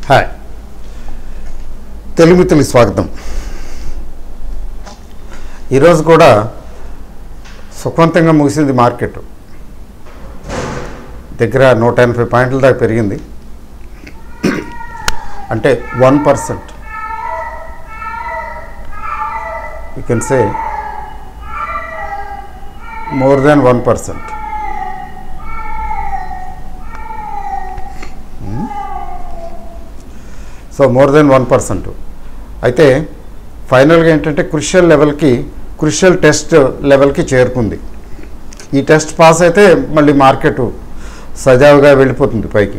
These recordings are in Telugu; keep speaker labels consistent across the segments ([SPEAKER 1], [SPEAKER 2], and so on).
[SPEAKER 1] హాయ్, తెలుగు మిత్రులకు స్వాగతం. ఈరోజు కూడా సుఖవంతంగా ముగిసింది మార్కెట్. దగ్గర 180 పాయింట్ల దాకా పెరిగింది. అంటే 1%, you can say more than 1%. So more then 1%. అయితే ఫైనల్గా ఏంటంటే క్రుషియల్ టెస్ట్ లెవెల్కి చేరుకుంది. ఈ టెస్ట్ పాస్ అయితే మళ్ళీ మార్కెట్ సజావుగా వెళ్ళిపోతుంది పైకి.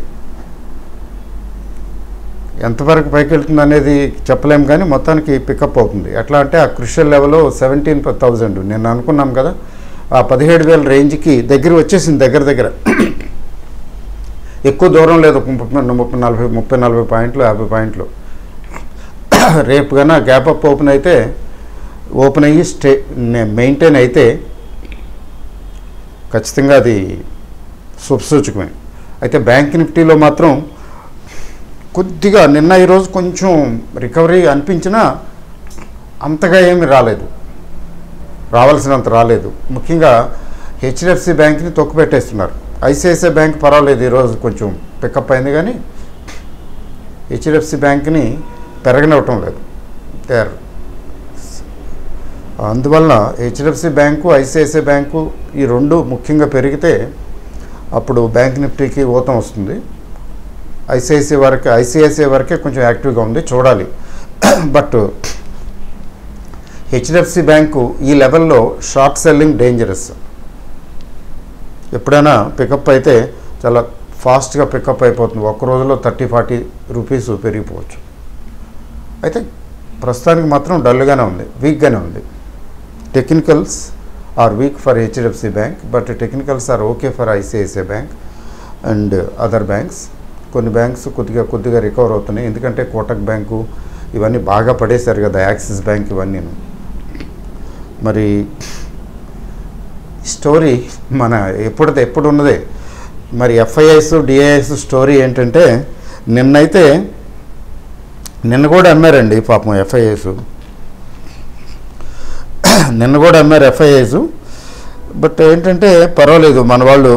[SPEAKER 1] ఎంతవరకు పైకి వెళ్తుంది అనేది చెప్పలేము, కానీ మొత్తానికి పికప్ అవుతుంది. ఎట్లా అంటే ఆ క్రుషియల్ లెవెల్ 17,000 నేను అనుకున్నాం కదా, ఆ 17,000 రేంజ్కి దగ్గర వచ్చేసింది. దగ్గర ఎక్కువ దూరం లేదు, 30-40 పాయింట్లు, 50 పాయింట్లు. రేపు కన్నా గ్యాప్ అప్ ఓపెన్ అయ్యి మెయింటైన్ అయితే ఖచ్చితంగా అది శుభసూచకమే. అయితే బ్యాంక్ నిఫ్టీలో మాత్రం కొద్దిగా నిన్న ఈరోజు కొంచెం రికవరీ అనిపించినా అంతగా ఏమీ రావాల్సినంత రాలేదు. ముఖ్యంగా హెచ్డిఎఫ్సి బ్యాంక్ని తొక్కుపెట్టేస్తున్నారు. ఐసిఐసిఐ బ్యాంక్ పర్వాలేదు, ఈరోజు కొంచెం పికప్ అయింది, కానీ హెచ్డిఎఫ్సి బ్యాంక్ని పెరగనివ్వటం లేదు. అందువల్ల హెచ్డిఎఫ్సి బ్యాంకు, ఐసిఐసిఐ బ్యాంకు ఈ రెండు ముఖ్యంగా పెరిగితే అప్పుడు బ్యాంక్ నిఫ్టీకి ఊతం వస్తుంది. ఐసిఐసిఐ వరకే కొంచెం యాక్టివ్గా ఉంది, చూడాలి. బట్ హెచ్డిఎఫ్సి బ్యాంకు ఈ లెవెల్లో షార్ట్ సెల్లింగ్ డేంజరస్. ఎప్పుడైనా పికప్ అయితే చాలా ఫాస్ట్గా పికప్ అయిపోతుంది. ఒక్క రోజులో 30-40 రూపీస్ పెరిగిపోవచ్చు. అయితే ప్రస్తుతానికి మాత్రం డల్గానే ఉంది, వీక్గానే ఉంది. Technicals are weak for HDFC bank, but technicals are okay for ICICI bank and other banks. కొన్ని బ్యాంక్స్ కొద్దిగా రికవర్ అవుతున్నాయి, ఎందుకంటే కోటక్ బ్యాంకు ఇవన్నీ బాగా పడేశారు కదా, యాక్సిస్ బ్యాంక్ ఇవన్నీ. మరి స్టోరీ మన ఎప్పుడు ఉన్నదే. మరి ఎఫ్ఐఐస్ డిఐఎస్ స్టోరీ ఏంటంటే, నిన్న కూడా అమ్మారండి పాపం ఎఫ్ఐఐస్. నిన్న కూడా అమ్మారు ఎఫ్ఐఐస్. బట్ ఏంటంటే పర్వాలేదు, మన వాళ్ళు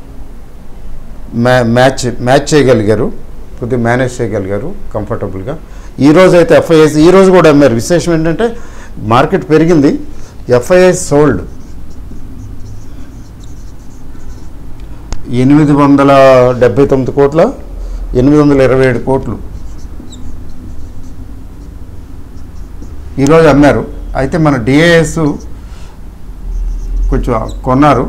[SPEAKER 1] మ్యాచ్ చేయగలిగారు, కొద్దిగా మేనేజ్ చేయగలిగారు కంఫర్టబుల్గా. ఈరోజు అయితే ఎఫ్ఐఐస్ ఈరోజు కూడా అమ్మారు. విశేషం ఏంటంటే మార్కెట్ పెరిగింది, ఎఫ్ఐఐస్ సోల్డ్ 879 కోట్ల 827 కోట్లు ఈరోజు అమ్మారు. అయితే మన డిఐఎస్ కొంచెం కొన్నారు.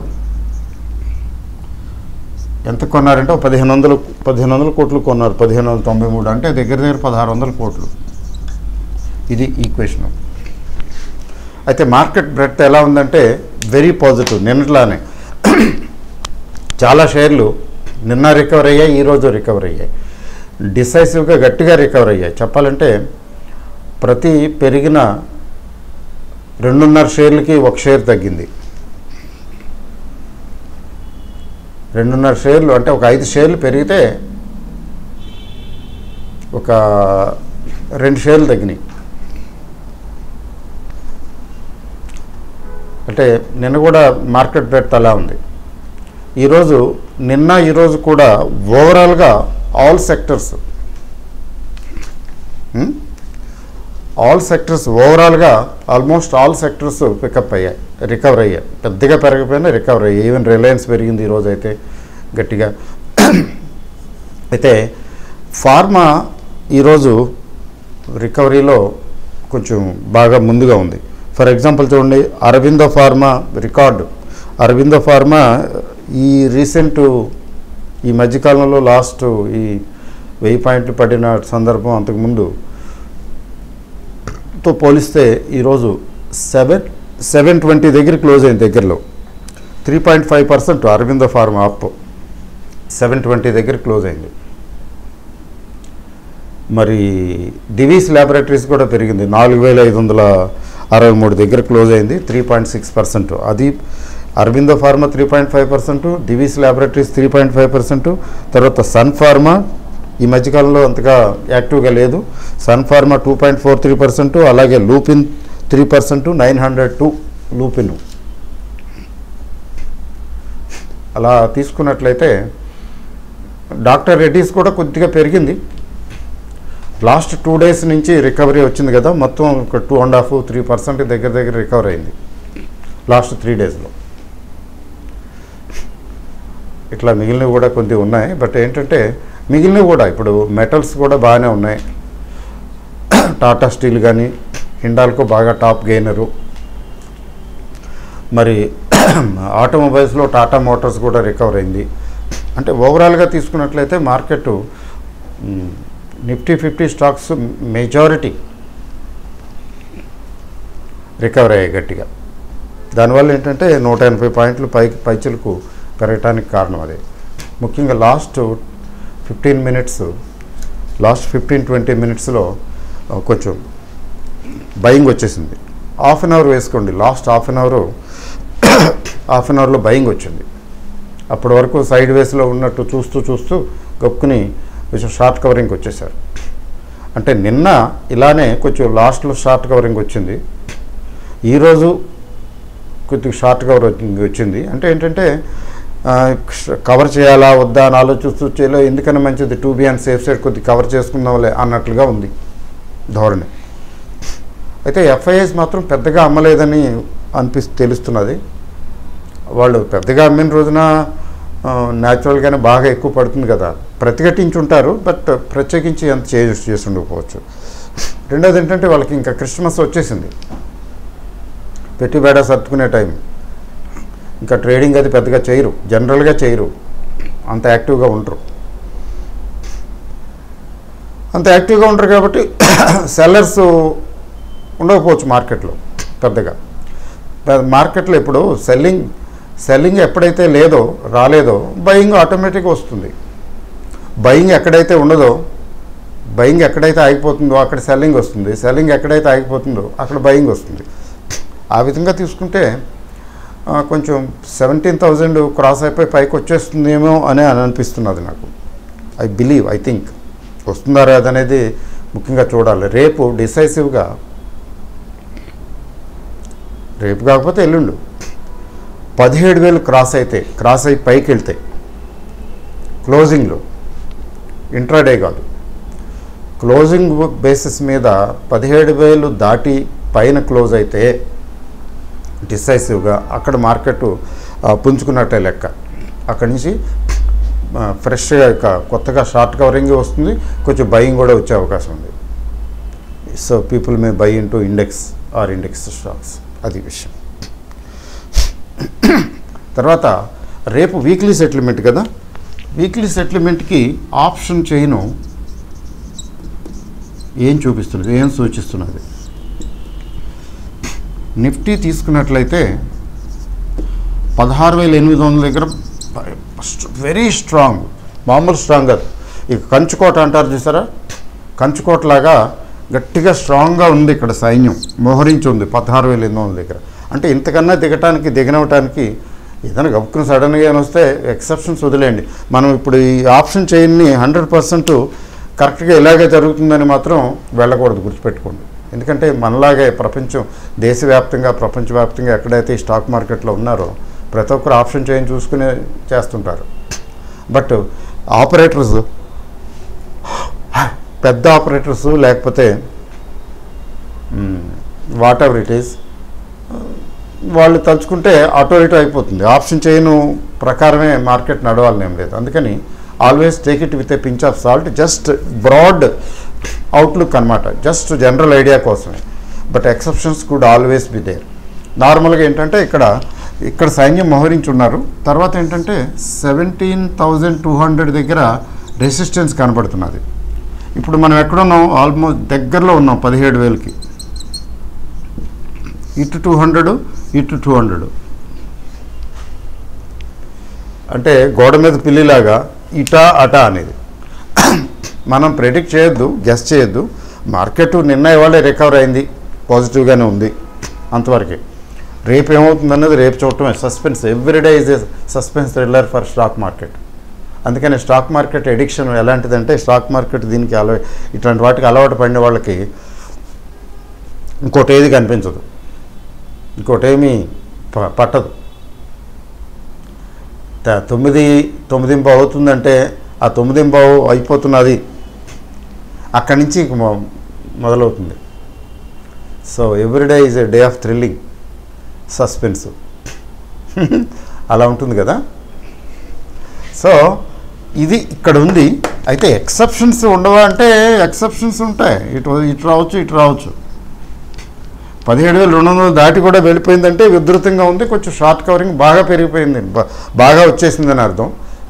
[SPEAKER 1] ఎంత కొన్నారంటే 1500 కోట్లు కొన్నారు. 1593 అంటే దగ్గర 1600 కోట్లు. ఇది ఈక్వేషన్. అయితే మార్కెట్ బ్రెడ్త్ ఎలా ఉందంటే వెరీ పాజిటివ్. నిన్నట్లానే చాలా షేర్లు నిన్న రికవర్ అయ్యాయి, ఈరోజు రికవర్ అయ్యాయి. డిసైసివ్గా గట్టిగా రికవర్ అయ్యాయి. చెప్పాలంటే ప్రతి పెరిగిన 2.5 షేర్లకి 1 షేర్ తగ్గింది. 2.5 షేర్లు అంటే ఒక 5 షేర్లు పెరిగితే ఒక 2 షేర్లు తగ్గినాయి. అంటే నిన్న కూడా మార్కెట్ బ్రెడ్త్ అలా ఉంది. ఈరోజు కూడా ఓవరాల్గా ఆల్ సెక్టర్స్ ఓవరాల్గా ఆల్మోస్ట్ ఆల్ సెక్టర్స్ పికప్ అయ్యాయి, రికవర్ అయ్యాయి. పెద్దగా పెరగకపోయినా రికవర్ అయ్యాయి. ఈవెన్ రిలయన్స్ పెరిగింది ఈరోజు అయితే గట్టిగా. అయితే ఫార్మా ఈరోజు రికవరీలో కొంచెం బాగా ముందుగా ఉంది. ఫర్ ఎగ్జాంపుల్ చూడండి, అరబిందో ఫార్మా ఈ మధ్యకాలంలో లాస్ట్ ఈ 1000 పాయింట్లు పడిన సందర్భం అంతకుముందుతో పోలిస్తే ఈరోజు 720 దగ్గర క్లోజ్ అయింది. దగ్గరలో 3.5% అరబిందో ఫార్మా అప్ 720 దగ్గర క్లోజ్ అయింది. మరి డివీస్ ల్యాబొరేటరీస్ కూడా పెరిగింది, 4563 దగ్గర క్లోజ్ అయింది, 3.6%. అది అరబిందో ఫార్మా 3.5%, డివీస్ ల్యాబొరేటరీస్ 3.5%, తర్వాత సన్ ఫార్మా ఈ మధ్యకాలంలో అంతగా యాక్టివ్గా లేదు. సన్ ఫార్మా 2.43%, అలాగే లూపిన్ 3%, 902 లూపిన్. అలా తీసుకున్నట్లయితే డాక్టర్ రెడ్డీస్ కూడా కొద్దిగా పెరిగింది. లాస్ట్ 2 డేస్ నుంచి రికవరీ వచ్చింది కదా, మొత్తం ఒక 2.5-3% దగ్గర రికవర్ అయింది లాస్ట్ 3 డేస్లో. ఇట్లా మిగిలినవి కూడా కొద్దిగా ఉన్నాయి. బట్ ఏంటంటే మిగిలినవి కూడా ఇప్పుడు మెటల్స్ కూడా బాగానే ఉన్నాయి. టాటా స్టీల్ కానీ, హిండాల్కో బాగా టాప్ గెయినరు. మరి ఆటోమొబైల్స్లో టాటా మోటార్స్ కూడా రికవర్ అయింది. అంటే ఓవరాల్గా తీసుకున్నట్లయితే market Nifty 50 stocks majority recover అయ్యాయి గట్టిగా. దానివల్ల ఏంటంటే 180 పాయింట్లు పైచిలకు పెరగటానికి కారణం అదే. ముఖ్యంగా లాస్ట్ 15-20 మినిట్స్లో కొంచెం బయింగ్ వచ్చేసింది. హాఫ్ అన్ అవర్ వేసుకోండి, లాస్ట్ హాఫ్ అన్ అవర్లో బయింగ్ వచ్చింది. అప్పటి వరకు సైడ్ వేస్లో ఉన్నట్టు చూస్తూ గొక్కుని కొంచెం షార్ట్ కవరింగ్ వచ్చేసారు. అంటే నిన్న ఇలానే కొంచెం లాస్ట్లో షార్ట్ కవరింగ్ వచ్చింది, ఈరోజు కొద్దిగా షార్ట్ కవరింగ్ వచ్చింది. అంటే ఏంటంటే కవర్ చేయాలా వద్దా అని ఆలోచిస్తూ చేయలేదు. ఎందుకని మంచిది 2B అండ్ సేఫ్ సైడ్ కొద్దిగా కవర్ చేసుకుందాంలే అన్నట్లుగా ఉంది ధోరణి. అయితే FIIs మాత్రం పెద్దగా అమ్మలేదని తెలుస్తున్నది. వాళ్ళు పెద్దగా అమ్మిన రోజున న్యాచురల్గానే బాగా ఎక్కువ పడుతుంది కదా, ప్రతిఘటించుంటారు. బట్ ప్రత్యేకించి ఎంత చేసి ఉండకపోవచ్చు. రెండోది ఏంటంటే వాళ్ళకి ఇంకా క్రిస్మస్ వచ్చేసింది, పెట్టుబడి సర్దుకునే టైం. ఇంకా ట్రేడింగ్ అది పెద్దగా చేయరు, జనరల్గా చేయరు, అంత యాక్టివ్గా ఉండరు కాబట్టి సెల్లర్స్ ఉండకపోవచ్చు మార్కెట్లో పెద్దగా. మార్కెట్లో ఇప్పుడు సెల్లింగ్ ఎప్పుడైతే రాలేదో బయింగ్ ఆటోమేటిక్గా వస్తుంది. బయింగ్ ఎక్కడైతే ఉండదో, బయింగ్ ఎక్కడైతే ఆగిపోతుందో అక్కడ సెల్లింగ్ వస్తుంది, సెల్లింగ్ ఎక్కడైతే ఆగిపోతుందో అక్కడ బయింగ్ వస్తుంది. ఆ విధంగా తీసుకుంటే కొంచెం 17,000 క్రాస్ అయిపోయి పైకి వచ్చేస్తుందేమో అని అనిపిస్తున్నది నాకు. ఐ థింక్ వస్తుందా రాదనేది ముఖ్యంగా చూడాలి. రేపు డిసైసివ్గా, రేపు కాకపోతే ఎల్లుండు 17,000 క్రాస్ అయి పైకి వెళ్తే క్లోజింగ్లో, ఇంట్రాడే కాదు, క్లోజింగ్ బేసిస్ మీద 17,000 దాటి పైన క్లోజ్ అయితే డిసైసివ్గా అక్కడ మార్కెట్ పుంజుకున్నట్టే లెక్క. అక్కడి నుంచి ఫ్రెష్గా కొత్తగా షార్ట్ కవరింగ్ వస్తుంది, కొంచెం బయింగ్ కూడా వచ్చే అవకాశం ఉంది. So people may buy into index stocks, అది విషయం. తర్వాత రేపు వీక్లీ సెటిల్మెంట్ కదా, వీక్లీ సెటిల్మెంట్కి ఆప్షన్ చైన్ ఏం సూచిస్తున్నది? నిఫ్టీ తీసుకున్నట్లయితే 16,800 దగ్గర వెరీ స్ట్రాంగ్, మామూలు స్ట్రాంగ్. ఇక కంచుకోట అంటారు చూసారా, కంచుకోటలాగా గట్టిగా స్ట్రాంగ్గా ఉంది. ఇక్కడ సైన్యం మోహరించి ఉంది 16,800 దగ్గర. అంటే ఇంతకన్నా దిగనవటానికి ఏదైనా గబుక్కుని సడన్గా వస్తే ఎక్సెప్షన్స్ వదిలేయండి. మనం ఇప్పుడు ఈ ఆప్షన్ చైన్ని 100% కరెక్ట్గా ఇలాగే జరుగుతుందని మాత్రం వెళ్ళకూడదు, గుర్తుపెట్టుకోండి. ఎందుకంటే మనలాగే దేశవ్యాప్తంగా ప్రపంచవ్యాప్తంగా ఎక్కడైతే ఈ స్టాక్ మార్కెట్లో ఉన్నారో ప్రతి ఒక్కరు ఆప్షన్ చైన్ చూసుకునే చేస్తుంటారు. బట్ ఆపరేటర్స్, పెద్ద ఆపరేటర్స్ లేకపోతే వాట్ ఎవర్ ఇట్ ఈస్, వాళ్ళు తలుచుకుంటే అటో ఇటో అయిపోతుంది. ఆప్షన్ చైన్ ప్రకారమే మార్కెట్ నడవాలని ఏం లేదు. అందుకని always take it with a pinch of salt. Just broad outlook అనమాట, జస్ట్ జనరల్ ఐడియా కోసమే. But exceptions could always be there. నార్మల్గా ఏంటంటే ఇక్కడ సైన్యం మోహరించి ఉన్నారు. తర్వాత ఏంటంటే 17,200 దగ్గర రెసిస్టెన్స్ కనబడుతున్నది. ఇప్పుడు మనం ఎక్కడున్నాం? ఆల్మోస్ట్ దగ్గరలో ఉన్నాం 17,000కి. ఇటు 200 అంటే గోడ మీద పిల్లిలాగా ఇటా అటా అనేది మనం ప్రెడిక్ట్ చేయొద్దు, గెస్ చేయొద్దు. మార్కెట్ నిన్న ఇవాళ రికవర్ అయింది, పాజిటివ్గానే ఉంది, అంతవరకే. రేపు ఏమవుతుందన్నది రేపు చూడటమే. Suspense, everyday is a suspense thriller for stock market. అందుకని స్టాక్ మార్కెట్ ఎడిక్షన్ ఎలాంటిదంటే స్టాక్ మార్కెట్ దీనికి ఇట్లాంటి వాటికి అలవాటు పడిన వాళ్ళకి ఇంకోటి ఏది కనిపించదు, ఇంకోటేమీ పట్టదు. 9:09 అవుతుందంటే ఆ 9:15 అయిపోతున్నది, అక్కడి నుంచి మొదలవుతుంది. So everyday is a day of thrilling suspense అలా ఉంటుంది కదా. సో ఇది ఇక్కడ ఉంది. అయితే ఎక్సెప్షన్స్ ఉండవా అంటే ఎక్సెప్షన్స్ ఉంటాయి. ఇటు రావచ్చు. 17,200 దాటి కూడా వెళ్ళిపోయిందంటే విస్తృతంగా ఉంది. కొంచెం షార్ట్ కవరింగ్ బాగా పెరిగిపోయింది, బాగా వచ్చేసిందని అర్థం.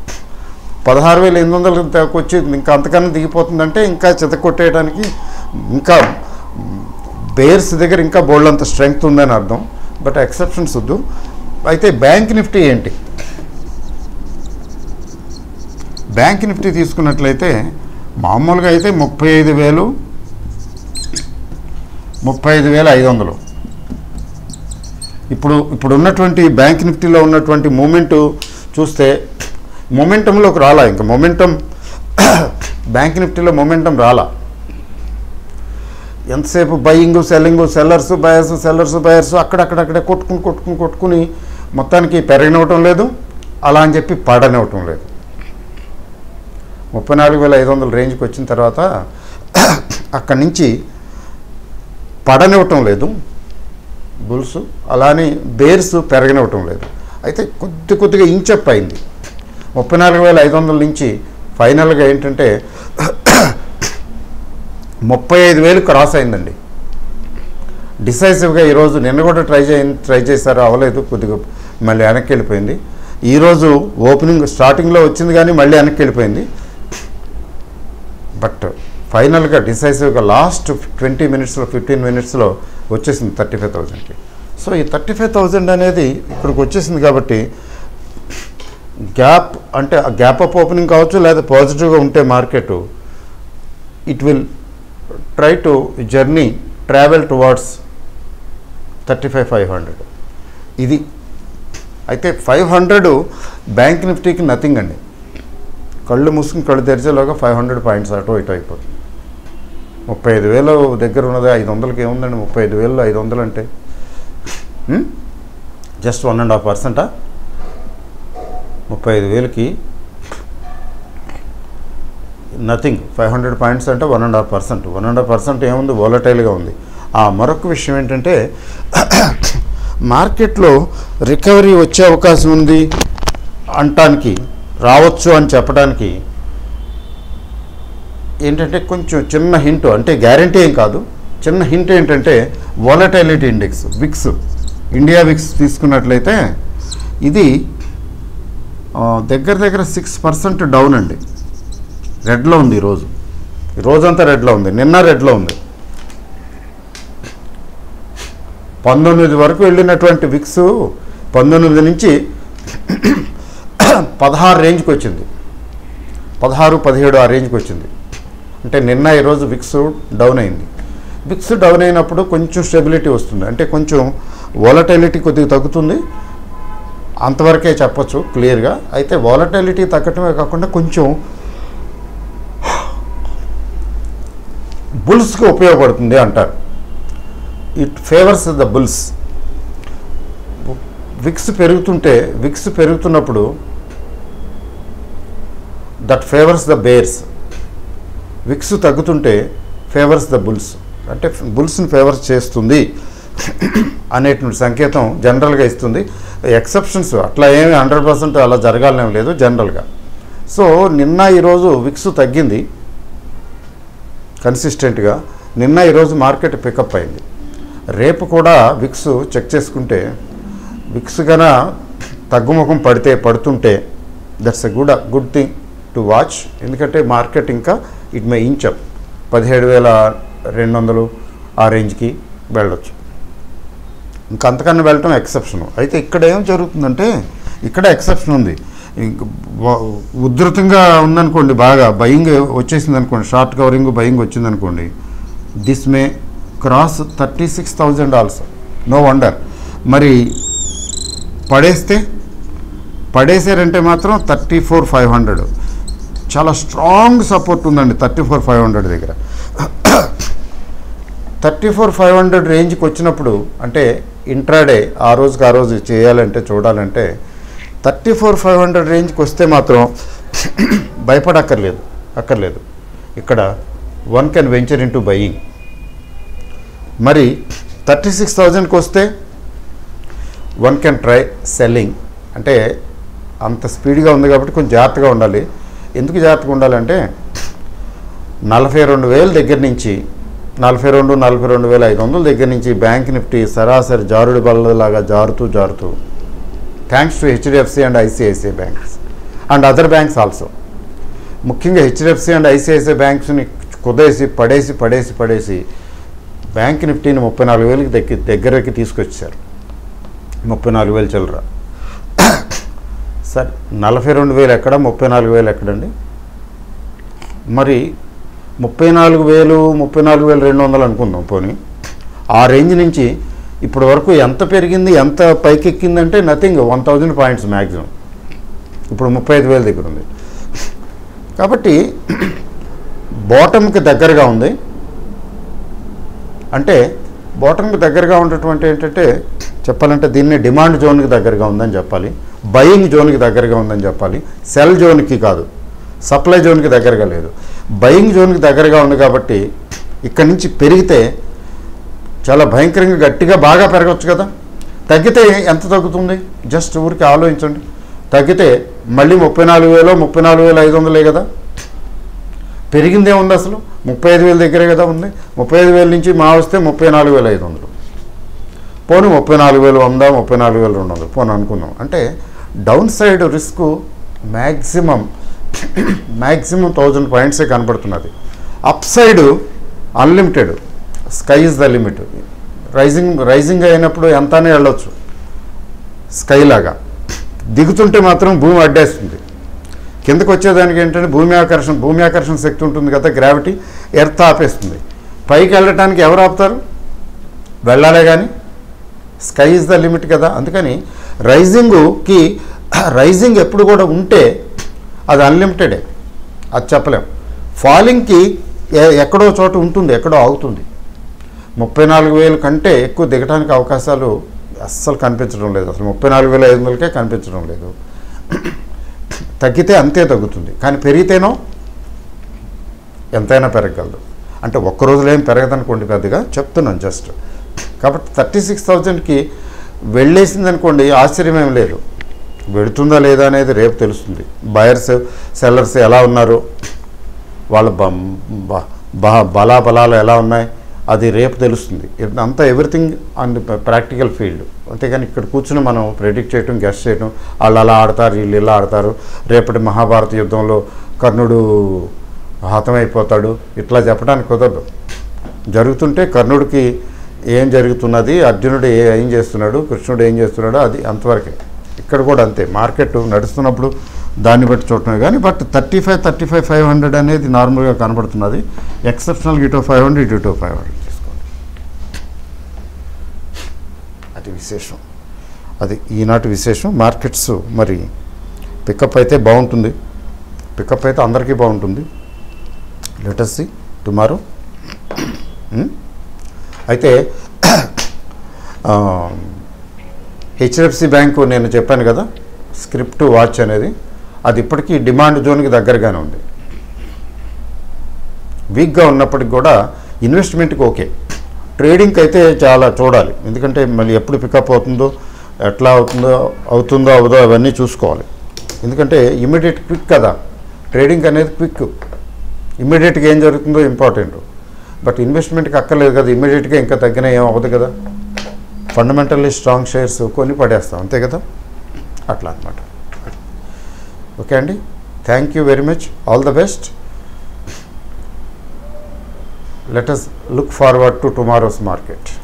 [SPEAKER 1] 16,800 వచ్చి ఇంకా అంతకన్నా దిగిపోతుందంటే ఇంకా చితకొట్టేయడానికి ఇంకా బేర్స్ దగ్గర ఇంకా బోల్డంత స్ట్రెంగ్త్ ఉందని అర్థం. బట్ ఎక్సెప్షన్స్ వద్దు. అయితే బ్యాంక్ నిఫ్టీ ఏంటి? బ్యాంక్ నిఫ్టీ తీసుకున్నట్లయితే మామూలుగా అయితే 35,500. ఇప్పుడు ఉన్నటువంటి బ్యాంక్ నిఫ్టీలో ఉన్నటువంటి మూమెంటు చూస్తే మొమెంటంలోకి రాలా. ఇంకా మొమెంటం బ్యాంక్ నిఫ్టీలో మొమెంటం రాలా. ఎంతసేపు బయింగ్ సెల్లింగ్, సెల్లర్స్ బయర్స్ అక్కడక్కడే కొట్టుకుని మొత్తానికి పెరగనివ్వటం లేదు, అలా అని చెప్పి పడనివ్వటం లేదు. 34,500 రేంజ్కి వచ్చిన తర్వాత అక్కడి నుంచి పడనివ్వటం లేదు బుల్స్, అలానే బేర్స్ పెరగనివ్వటం లేదు. అయితే కొద్దిగా ఇంచప్ అయింది. 34,500 నుంచి ఫైనల్గా ఏంటంటే 35,000 క్రాస్ అయిందండి. డిసైసివ్గా ఈరోజు నిన్న కూడా ట్రై చేశారు, అవ్వలేదు, కొద్దిగా మళ్ళీ వెనక్కి వెళ్ళిపోయింది. ఈరోజు ఓపెనింగ్ స్టార్టింగ్లో వచ్చింది కానీ మళ్ళీ వెనక్కి వెళ్ళిపోయింది. బట్ ఫైనల్గా డిసైసివ్గా లాస్ట్ 20 మినిట్స్లో 15 మినిట్స్లో వచ్చేసింది 35,000కి. సో ఈ 35,000 అనేది ఇక్కడికి వచ్చేసింది కాబట్టి గ్యాప్ అంటే ఆ గ్యాప్ అప్ ఓపెనింగ్ కావచ్చు, లేదా పాజిటివ్గా ఉంటే market it will try to travel towards 35,500 ఇది. అయితే 500 బ్యాంక్ నిఫ్టీకి నథింగ్ అండి. కళ్ళు మూసుకుని కళ్ళు తెరిచేలోగా 500 పాయింట్స్ అటు ఇటు అయిపోతుంది. 35,000 దగ్గర ఉన్నది 500కి ఏముందండి? 35,500 అంటే జస్ట్ 1.5%. 35,000కి నథింగ్. 500 పాయింట్స్ అంటే 1.5%. 1.5% ఏముంది? వోలటైల్గా ఉంది. మరొక విషయం ఏంటంటే మార్కెట్లో రికవరీ వచ్చే అవకాశం ఉంది అంటానికి, రావచ్చు అని చెప్పడానికి ఏంటంటే కొంచెం చిన్న హింట్, అంటే గ్యారంటీ ఏం కాదు, చిన్న హింట్ ఏంటంటే volatility index VIX, India VIX తీసుకున్నట్లయితే ఇది దగ్గర 6% డౌన్ అండి. రెడ్లో ఉంది రోజంతా రెడ్లో ఉంది. నిన్న రెడ్లో ఉంది. 19 వరకు వెళ్ళినటువంటి విక్స్ 19 నుంచి 16 రేంజ్కి వచ్చింది. 16, 17 ఆ రేంజ్కి వచ్చింది. అంటే నిన్న ఈరోజు విక్స్ డౌన్ అయింది. విక్స్ డౌన్ అయినప్పుడు కొంచెం స్టెబిలిటీ వస్తుంది, అంటే కొంచెం వోలటైలిటీ కొద్దిగా తగ్గుతుంది, అంతవరకే చెప్పచ్చు క్లియర్గా. అయితే వోలటైలిటీ తగ్గటమే కాకుండా కొంచెం బుల్స్కి ఉపయోగపడుతుంది అంటారు. It favours the bulls. VIX పెరుగుతున్నప్పుడు that favours the bears. VIX తగ్గుతుంటే ఫేవర్స్ ద బుల్స్, అంటే బుల్స్ని ఫేవర్స్ చేస్తుంది అనేటువంటి సంకేతం జనరల్గా ఇస్తుంది. ఎక్సెప్షన్స్ అట్లా ఏమి 100% అలా జరగాలనేం లేదు జనరల్గా. సో నిన్న ఈరోజు విక్స్ తగ్గింది కన్సిస్టెంట్గా. నిన్న ఈరోజు మార్కెట్ పికప్ అయింది. రేపు కూడా విక్స్ చెక్ చేసుకుంటే విక్స్ కన్నా తగ్గుముఖం పడుతుంటే that's a good thing to watch. ఎందుకంటే మార్కెట్ ఇంకా ఇట్ మే ఇంచప్ 17,200 ఆ రేంజ్కి వెళ్ళొచ్చు. ఇంకా అంతకన్నా వెళ్ళటం ఎక్సెప్షను. అయితే ఇక్కడ ఏం జరుగుతుందంటే ఇక్కడ ఎక్సెప్షన్ ఉంది. ఉధృతంగా ఉందనుకోండి, బాగా బయింగ్ వచ్చేసింది అనుకోండి, షార్ట్ కవరింగ్ బయింగ్ వచ్చిందనుకోండి, this may cross 36,000 also. No wonder. మరి పడేసారంటే మాత్రం 34,500. చాలా స్ట్రాంగ్ సపోర్ట్ ఉందండి 34,500 దగ్గర. 34,500 రేంజ్కి వచ్చినప్పుడు అంటే ఇంట్రాడే ఆ రోజు చేయాలంటే చూడాలంటే 34,500 రేంజ్కి వస్తే మాత్రం భయపడక్కర్లేదు. ఇక్కడ one can venture into buying. మరి 36,000కి వస్తే వన్ కెన్ ట్రై సెల్లింగ్. అంటే అంత స్పీడ్గా ఉంది కాబట్టి కొంచెం జాగ్రత్తగా ఉండాలి. ఎందుకు జాగ్రత్తగా ఉండాలంటే 42,000 దగ్గర నుంచి 42,500 దగ్గర నుంచి బ్యాంక్ నిఫ్టీ సరాసరి జారుడు బల్లలాగా జారుతూ thanks to HDFC and ICICI banks and other banks also. ముఖ్యంగా హెచ్డిఎఫ్సి అండ్ ఐసిఐసిఐ బ్యాంక్స్ని కుదేసి పడేసి బ్యాంక్ నిఫ్టీని 34,000కి దగ్గరకి తీసుకొచ్చారు. 34,000 చిల్లర. సరే 42,000 ఎక్కడ, 34,000 ఎక్కడండి? మరి 34,200 అనుకుందాం పోనీ. ఆ రేంజ్ నుంచి ఇప్పటి వరకు ఎంత పెరిగింది, ఎంత పైకి ఎక్కిందంటే నథింగ్, 1,000 పాయింట్స్ మ్యాక్సిమం. ఇప్పుడు 35,000 దగ్గర ఉంది. కాబట్టి బాటమ్కి దగ్గరగా ఉంది. అంటే బాటమ్కి దగ్గరగా ఉండేటువంటి ఏంటంటే చెప్పాలంటే దీన్ని డిమాండ్ జోన్కి దగ్గరగా ఉందని చెప్పాలి, బయింగ్ జోన్కి దగ్గరగా ఉందని చెప్పాలి. సెల్ జోన్కి కాదు, సప్లై జోన్కి దగ్గరగా లేదు, బయింగ్ జోన్కి దగ్గరగా ఉంది. కాబట్టి ఇక్కడి నుంచి పెరిగితే చాలా భయంకరంగా గట్టిగా బాగా పెరగచ్చు కదా. తగ్గితే ఎంత తగ్గుతుంది? జస్ట్ ఊరికి ఆలోచించండి. తగ్గితే మళ్ళీ 34,000 34,500 కదా. పెరిగిందే ఉంది అసలు 35,000 దగ్గరే కదా ఉంది. 35,000 నుంచి మా వస్తే 34,500, పోను 34,100 34,200 పోను అనుకున్నాం. అంటే డౌన్ సైడ్ రిస్క్ మ్యాక్సిమం 1,000 పాయింట్సే కనపడుతున్నది. Up side unlimited, sky is the limit. Rising అయినప్పుడు ఎంతనే వెళ్ళొచ్చు స్కై లాగా. దిగుతుంటే మాత్రం భూమి అడ్డేస్తుంది. కిందకు వచ్చేదానికి ఏంటంటే భూమి ఆకర్షణ శక్తి ఉంటుంది కదా, గ్రావిటీ, ఎర్త్ ఆపేస్తుంది. పైకి వెళ్ళటానికి ఎవరు ఆపుతారు? వెళ్ళాలే కానీ. స్కై ఇస్ ద లిమిట్ కదా. అందుకని రైజింగ్ ఎప్పుడు కూడా ఉంటే అది అన్లిమిటెడే, అది చెప్పలేం. ఫాలింగ్కి ఎక్కడో చోట ఉంటుంది, ఎక్కడో ఆగుతుంది. 34,000 కంటే ఎక్కువ దిగడానికి అవకాశాలు అస్సలు కనిపించడం లేదు. అసలు 34,500కే కనిపించడం లేదు. తగ్గితే అంతే తగ్గుతుంది, కానీ పెరిగితేనో ఎంతైనా పెరగగలదు. అంటే ఒక్క రోజులో ఏం పెరగదనుకోండి, పెద్దగా చెప్తున్నాను జస్ట్. కాబట్టి 36,000కి వెళ్ళేసింది అనుకోండి, ఆశ్చర్యమేం లేదు. వెళుతుందా లేదా అనేది రేపు తెలుస్తుంది. బయర్స్ సెల్లర్స్ ఎలా ఉన్నారు, వాళ్ళ బలాలు ఎలా ఉన్నాయి, అది రేపు తెలుస్తుంది. అంతా ఎవ్రీథింగ్ ఆన్ ప్రాక్టికల్ ఫీల్డ్. అంతేగాని ఇక్కడ కూర్చుని మనం ప్రెడిక్ట్ చేయటం, గెస్ట్ చేయటం, వాళ్ళు అలా ఆడతారు, వీళ్ళు ఇలా ఆడతారు, రేపటి మహాభారత యుద్ధంలో కర్ణుడు హతమైపోతాడు, ఇట్లా చెప్పడానికి కుదరదు. జరుగుతుంటే కర్ణుడికి ఏం జరుగుతున్నది, అర్జునుడు ఏం చేస్తున్నాడు, కృష్ణుడు ఏం చేస్తున్నాడో అది అంతవరకే. ఇక్కడ కూడా అంతే, మార్కెట్ నడుస్తున్నప్పుడు దాన్ని బట్టి చూడటమే. కానీ బట్ 35,500 అనేది నార్మల్గా కనబడుతున్నది. ఎక్సెప్షనల్గా ఇటో 500 ఇటో 500 తీసుకోండి. అది విశేషం, అది ఈనాటి విశేషం. మార్కెట్స్ మరి పికప్ అయితే బాగుంటుంది, పికప్ అయితే అందరికీ బాగుంటుంది. Let us see tomorrow. అయితే హెచ్డిఎఫ్సి బ్యాంకు నేను చెప్పాను కదా, స్క్రిప్ట్ వాచ్ అనేది, అది ఇప్పటికీ డిమాండ్ జోన్కి దగ్గరగానే ఉంది. వీక్గా ఉన్నప్పటికి కూడా ఇన్వెస్ట్మెంట్కి ఓకే. ట్రేడింగ్కి అయితే చాలా చూడాలి, ఎందుకంటే మళ్ళీ ఎప్పుడు పికప్ అవుతుందో, ఎట్లా అవుతుందో అవదో అవన్నీ చూసుకోవాలి. ఎందుకంటే ఇమ్మీడియట్ క్విక్ కదా ట్రేడింగ్ అనేది, క్విక్. ఇమ్మీడియట్గా ఏం జరుగుతుందో ఇంపార్టెంట్. బట్ ఇన్వెస్ట్మెంట్కి అక్కర్లేదు కదా, ఇమ్మీడియట్గా ఇంకా తగ్గినా ఏం అవ్వదు కదా. ఫండమెంటల్లీ స్ట్రాంగ్ షేర్స్ కొని పడేస్తాం, అంతే కదా. అట్లా అనమాట. ఓకే అండి, thank you very much, all the best. Let us look forward to tomorrow's market.